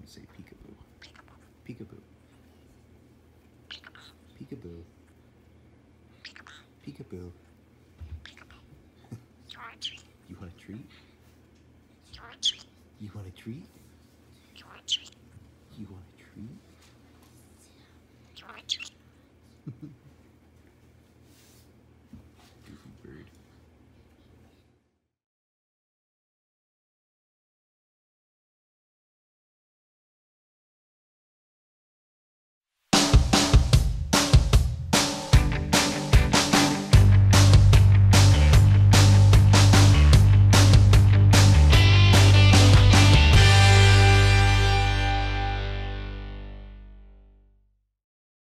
gonna say peekaboo. Peekaboo. Peekaboo. Peekaboo. You want a treat? You want a treat?